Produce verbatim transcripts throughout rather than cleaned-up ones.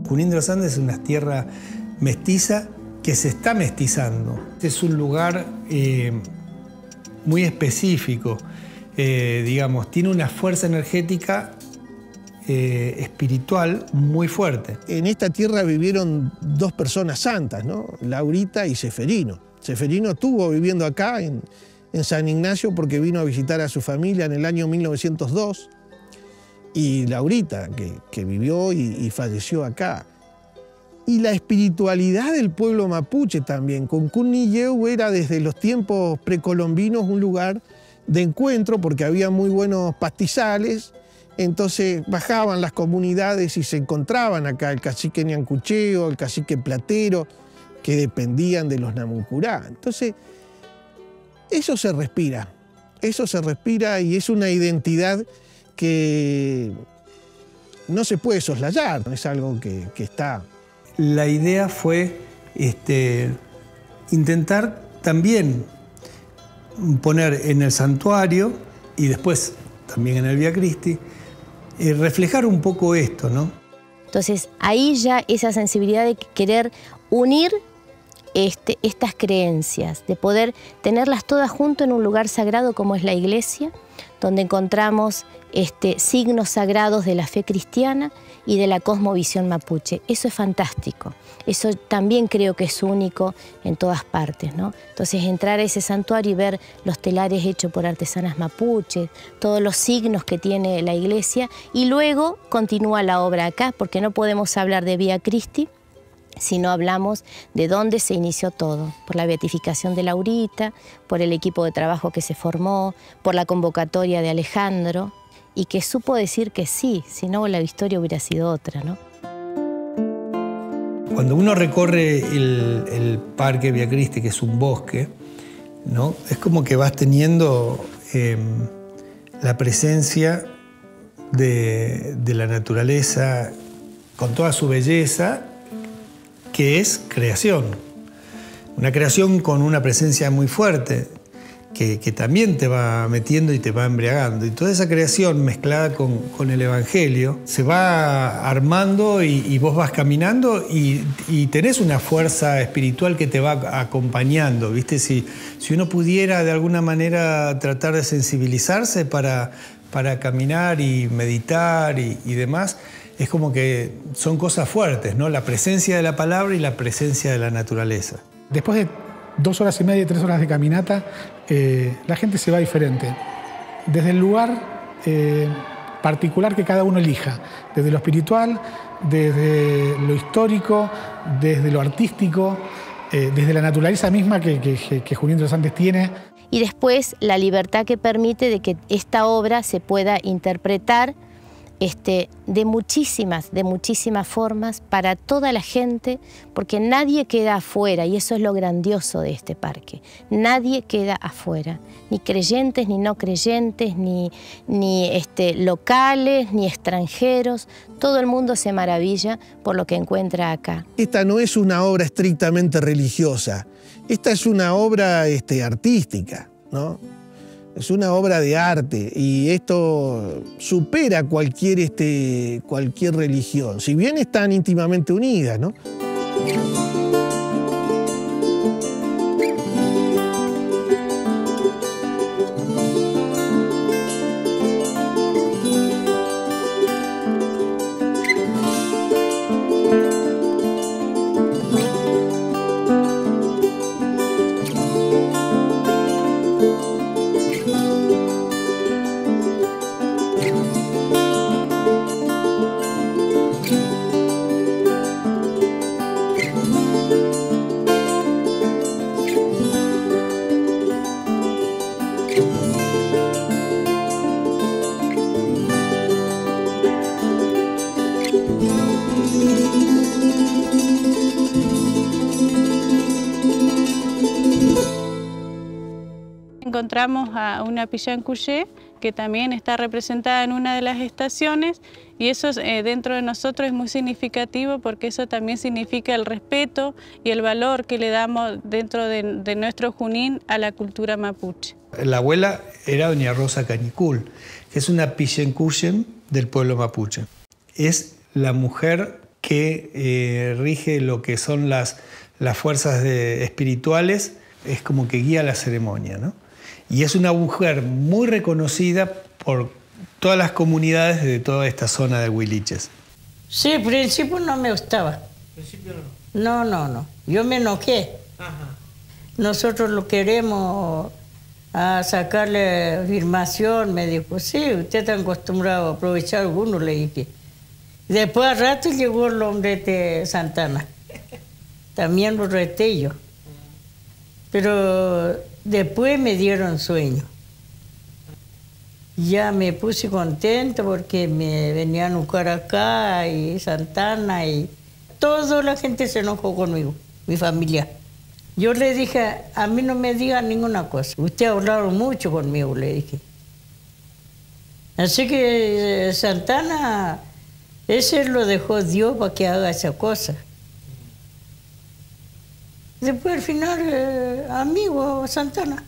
Junín de los Andes es una tierra mestiza que se está mestizando. Es un lugar eh, muy específico, eh, digamos, tiene una fuerza energética eh, espiritual muy fuerte. En esta tierra vivieron dos personas santas, ¿no? Laurita y Ceferino. Ceferino estuvo viviendo acá en, en San Ignacio porque vino a visitar a su familia en el año mil novecientos dos. Y Laurita, que, que vivió y, y falleció acá. Y la espiritualidad del pueblo mapuche también. Concunilleu era desde los tiempos precolombinos un lugar de encuentro porque había muy buenos pastizales. Entonces bajaban las comunidades y se encontraban acá el cacique Ñancucheo, el cacique Platero, que dependían de los Namuncurá. Entonces, eso se respira. Eso se respira y es una identidad que no se puede soslayar. Es algo que, que está... La idea fue este, intentar también poner en el santuario y después también en el Vía Cristis, eh, reflejar un poco esto, ¿no? Entonces ahí ya esa sensibilidad de querer unir este, estas creencias, de poder tenerlas todas junto en un lugar sagrado como es la iglesia, donde encontramos este, signos sagrados de la fe cristiana y de la cosmovisión mapuche. Eso es fantástico. Eso también creo que es único en todas partes, ¿no? Entonces entrar a ese santuario y ver los telares hechos por artesanas mapuches, todos los signos que tiene la iglesia, y luego continúa la obra acá, porque no podemos hablar de Vía Cristis si no hablamos de dónde se inició todo, por la beatificación de Laurita, por el equipo de trabajo que se formó, por la convocatoria de Alejandro, y que supo decir que sí, si no la historia hubiera sido otra, ¿no? Cuando uno recorre el, el Parque Vía Cristis, que es un bosque, ¿no? Es como que vas teniendo eh, la presencia de, de la naturaleza con toda su belleza, que es creación. Una creación con una presencia muy fuerte, que, que también te va metiendo y te va embriagando. Y toda esa creación mezclada con, con el Evangelio se va armando y, y vos vas caminando y, y tenés una fuerza espiritual que te va acompañando, ¿viste? Si, si uno pudiera de alguna manera tratar de sensibilizarse para, para caminar y meditar y, y demás, es como que son cosas fuertes, ¿no? La presencia de la palabra y la presencia de la naturaleza. Después de dos horas y media, tres horas de caminata, eh, la gente se va diferente. Desde el lugar eh, particular que cada uno elija, desde lo espiritual, desde lo histórico, desde lo artístico, eh, desde la naturaleza misma que, que, que Junín de los Andes tiene. Y después la libertad que permite de que esta obra se pueda interpretar Este, de muchísimas, de muchísimas formas para toda la gente, porque nadie queda afuera, y eso es lo grandioso de este parque. Nadie queda afuera, ni creyentes, ni no creyentes, ni, ni este, locales, ni extranjeros. Todo el mundo se maravilla por lo que encuentra acá. Esta no es una obra estrictamente religiosa, esta es una obra este, artística, ¿no? Es una obra de arte y esto supera cualquier, este, cualquier religión, si bien están íntimamente unidas, ¿no? Encontramos a una Pillancullé que también está representada en una de las estaciones, y eso eh, dentro de nosotros es muy significativo porque eso también significa el respeto y el valor que le damos dentro de, de nuestro Junín a la cultura mapuche. La abuela era doña Rosa Cañicul, que es una Pillancullén del pueblo mapuche. Es la mujer que eh, rige lo que son las, las fuerzas de, espirituales, es como que guía la ceremonia, ¿no? Y es una mujer muy reconocida por todas las comunidades de toda esta zona de Huiliches. Sí, al principio no me gustaba. ¿Al principio no? No, no, no. Yo me enojé. Ajá. Nosotros lo queremos a sacarle afirmación. Me dijo, sí, usted está acostumbrado a aprovechar alguno, le dije. Después al rato llegó el hombre de Santana. También lo reté yo. Pero después me dieron sueño. Ya me puse contento porque me venían a buscar acá y Santana y toda la gente se enojó conmigo, mi familia. Yo le dije, a mí no me diga ninguna cosa. Usted ha hablado mucho conmigo, le dije. Así que Santana, ese lo dejó Dios para que haga esa cosa. Después al final, eh, amigo Santana.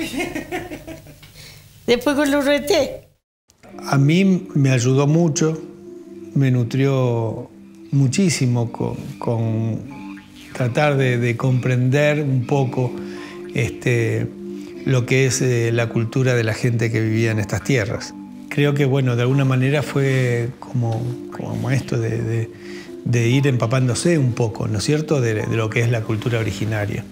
Después que lo reté. A mí me ayudó mucho, me nutrió muchísimo con, con tratar de, de comprender un poco este, lo que es eh, la cultura de la gente que vivía en estas tierras. Creo que, bueno, de alguna manera fue como, como esto de, de, de ir empapándose un poco, ¿no es cierto?, de, de lo que es la cultura originaria.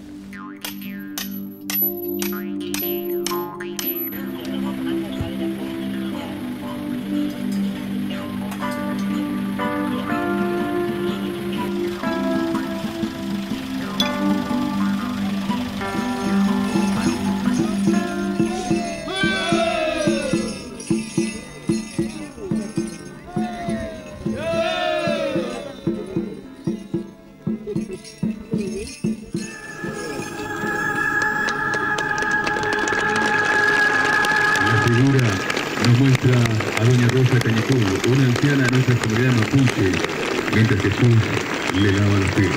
Nos muestra a doña Rosa Cañicú, una anciana de nuestra comunidad mapuche, mientras Jesús le lava los pies.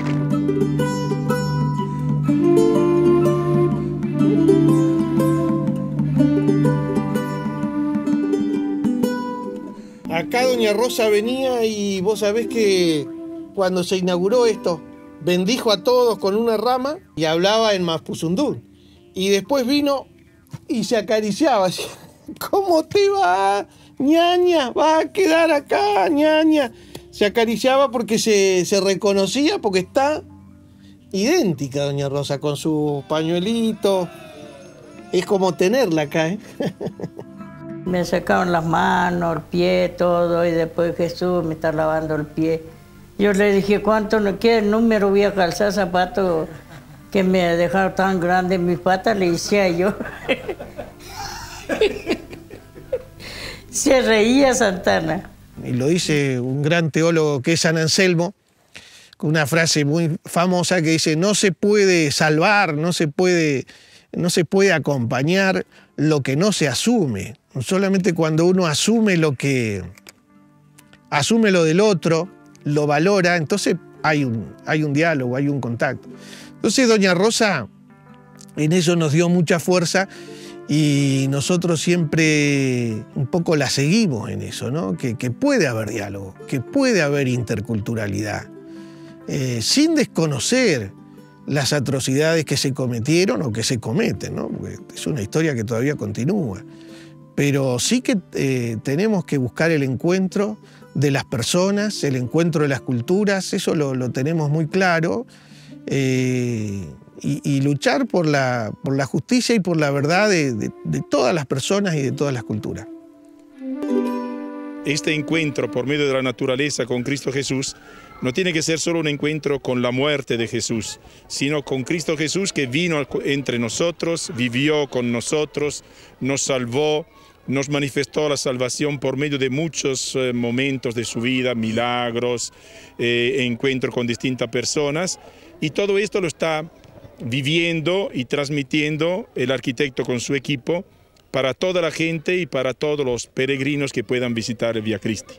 Acá doña Rosa venía y vos sabés que cuando se inauguró esto, bendijo a todos con una rama y hablaba en Mapuzungún. Y después vino y se acariciaba así. ¿Cómo te va, ñaña? ¿Va a quedar acá, ñaña? Se acariciaba porque se, se reconocía, porque está idéntica doña Rosa, con su pañuelito. Es como tenerla acá, ¿eh? Me sacaron las manos, el pie, todo, y después Jesús me está lavando el pie. Yo le dije, ¿cuánto no quiere el número? Voy a calzar zapatos que me dejaron tan grandes mis patas, le decía yo. Se reía Santana. Y lo dice un gran teólogo que es San Anselmo, con una frase muy famosa que dice, no se puede salvar, no se puede, no se puede acompañar lo que no se asume. Solamente cuando uno asume lo que, asume lo del otro, lo valora, entonces hay un, hay un diálogo, hay un contacto. Entonces doña Rosa en eso nos dio mucha fuerza y nosotros siempre un poco la seguimos en eso, ¿no? Que, que puede haber diálogo, que puede haber interculturalidad, eh, sin desconocer las atrocidades que se cometieron o que se cometen, ¿no? Porque es una historia que todavía continúa. Pero sí que eh, tenemos que buscar el encuentro de las personas, el encuentro de las culturas, eso lo, lo tenemos muy claro, eh, y, y luchar por la, por la justicia y por la verdad de, de, de todas las personas y de todas las culturas. Este encuentro por medio de la naturaleza con Cristo Jesús no tiene que ser solo un encuentro con la muerte de Jesús, sino con Cristo Jesús que vino entre nosotros, vivió con nosotros, nos salvó, nos manifestó la salvación por medio de muchos eh, momentos de su vida, milagros, eh, encuentros con distintas personas, y todo esto lo está viviendo y transmitiendo el arquitecto con su equipo para toda la gente y para todos los peregrinos que puedan visitar el Vía Cristi.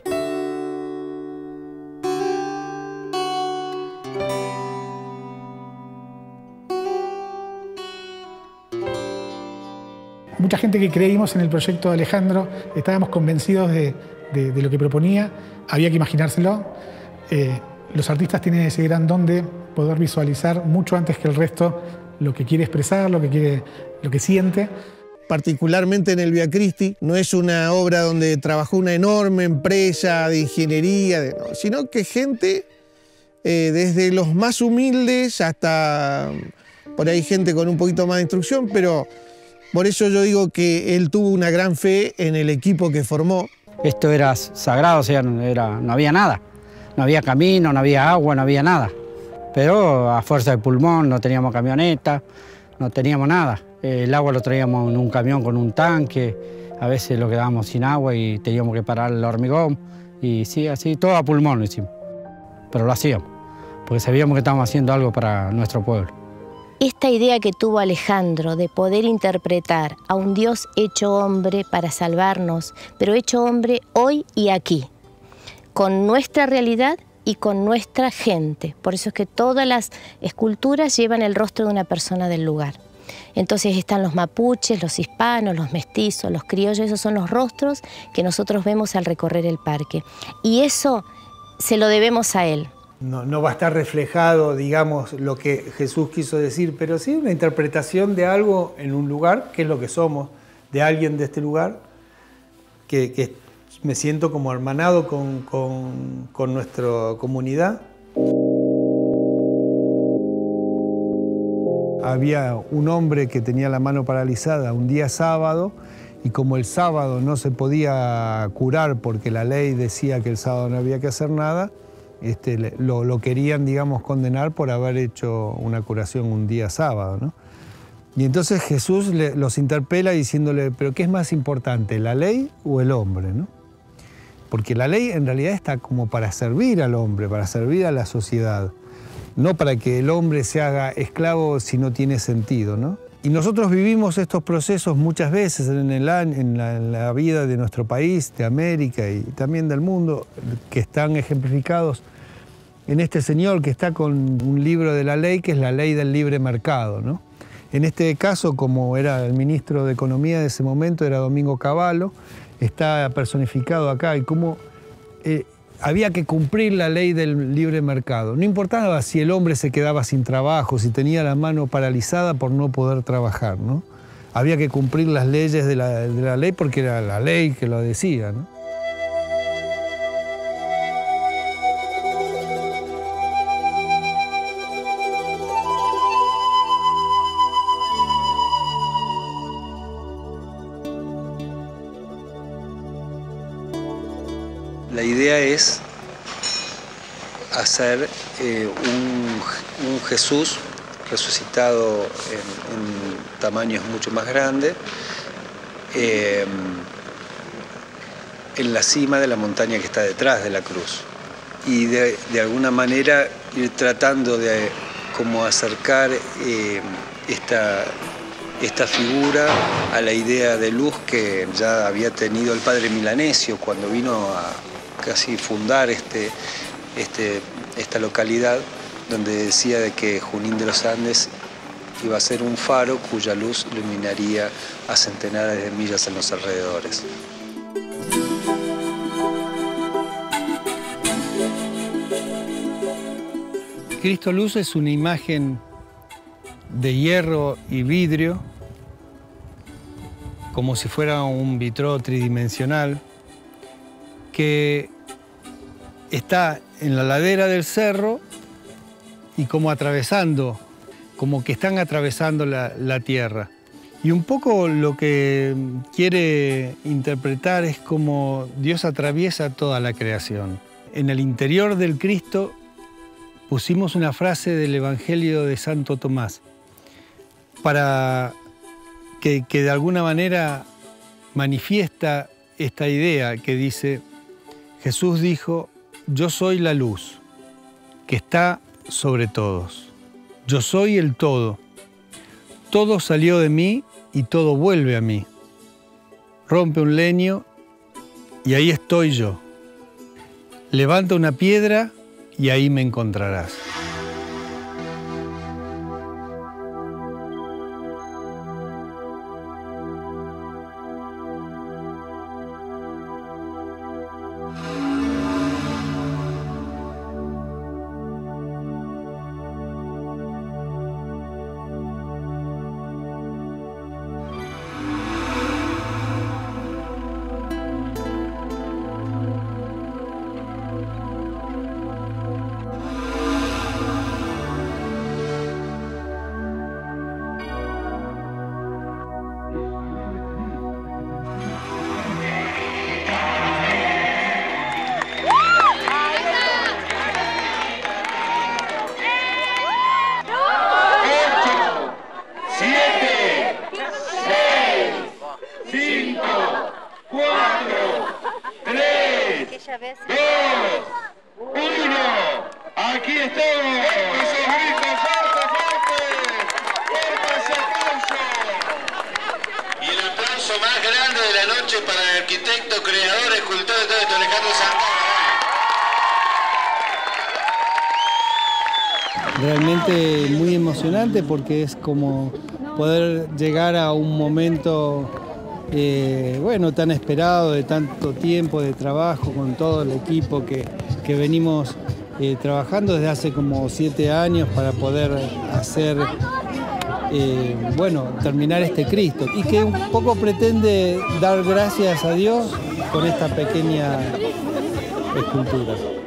Mucha gente que creímos en el proyecto de Alejandro, estábamos convencidos de, de, de lo que proponía, había que imaginárselo. eh, los artistas tienen ese gran don de poder visualizar mucho antes que el resto lo que quiere expresar, lo que, quiere, lo que siente. Particularmente en el Via Christi, no es una obra donde trabajó una enorme empresa de ingeniería, de, no, sino que gente, eh, desde los más humildes hasta por ahí gente con un poquito más de instrucción, pero por eso yo digo que él tuvo una gran fe en el equipo que formó. Esto era sagrado, o sea, era, no había nada. No había camino, no había agua, no había nada. Pero a fuerza de pulmón, no teníamos camioneta, no teníamos nada. El agua lo traíamos en un camión con un tanque, a veces lo quedábamos sin agua y teníamos que parar el hormigón. Y sí, así, todo a pulmón lo hicimos. Pero lo hacíamos, porque sabíamos que estábamos haciendo algo para nuestro pueblo. Esta idea que tuvo Alejandro de poder interpretar a un Dios hecho hombre para salvarnos, pero hecho hombre hoy y aquí, con nuestra realidad y con nuestra gente. Por eso es que todas las esculturas llevan el rostro de una persona del lugar. Entonces están los mapuches, los hispanos, los mestizos, los criollos, esos son los rostros que nosotros vemos al recorrer el parque. Y eso se lo debemos a él. No, no va a estar reflejado, digamos, lo que Jesús quiso decir, pero sí una interpretación de algo en un lugar, que es lo que somos, de alguien de este lugar, que, que me siento como hermanado con, con, con nuestra comunidad. Había un hombre que tenía la mano paralizada un día sábado, y como el sábado no se podía curar porque la ley decía que el sábado no había que hacer nada, este, lo, lo querían, digamos, condenar por haber hecho una curación un día sábado, ¿no? Y entonces Jesús le, los interpela diciéndole, ¿pero qué es más importante, la ley o el hombre, ¿no? Porque la ley en realidad está como para servir al hombre, para servir a la sociedad, no para que el hombre se haga esclavo si no tiene sentido, ¿no? Y nosotros vivimos estos procesos muchas veces en, el, en, la, en la vida de nuestro país, de América y también del mundo, que están ejemplificados en este señor que está con un libro de la ley, que es la ley del libre mercado, ¿no? En este caso, como era el ministro de Economía de ese momento, era Domingo Cavallo, está personificado acá, y cómo eh, había que cumplir la ley del libre mercado. No importaba si el hombre se quedaba sin trabajo, si tenía la mano paralizada por no poder trabajar, ¿no? Había que cumplir las leyes de la, de la ley porque era la ley que lo decía, ¿no? La idea es hacer eh, un, un Jesús resucitado en, en tamaños mucho más grandes, eh, en la cima de la montaña que está detrás de la cruz. Y de, de alguna manera ir tratando de como acercar eh, esta, esta figura a la idea de luz que ya había tenido el padre Milanesio cuando vino a casi fundar este, este, esta localidad, donde decía de que Junín de los Andes iba a ser un faro cuya luz iluminaría a centenares de millas en los alrededores. Cristo Luz es una imagen de hierro y vidrio, como si fuera un vitró tridimensional, que está en la ladera del cerro y como atravesando, como que están atravesando la, la tierra. Y un poco lo que quiere interpretar es como Dios atraviesa toda la creación. En el interior del Cristo pusimos una frase del Evangelio de Santo Tomás para que, que de alguna manera manifiesta esta idea que dice: Jesús dijo, yo soy la luz que está sobre todos. Yo soy el todo. Todo salió de mí y todo vuelve a mí. Rompe un leño y ahí estoy yo. Levanta una piedra y ahí me encontrarás. muchas veces. Dos, uno, aquí estamos. Esos gritos, fuerte, fuerte, fuerte ese aplauso. Y el aplauso más grande de la noche para el arquitecto, creador, escultor de todo esto, Alejandro Santana. Realmente muy emocionante porque es como poder llegar a un momento eh, bueno, tan esperado, de tanto tiempo de trabajo con todo el equipo que, que venimos eh, trabajando desde hace como siete años para poder hacer, eh, bueno, terminar este Cristo y que un poco pretende dar gracias a Dios con esta pequeña escultura.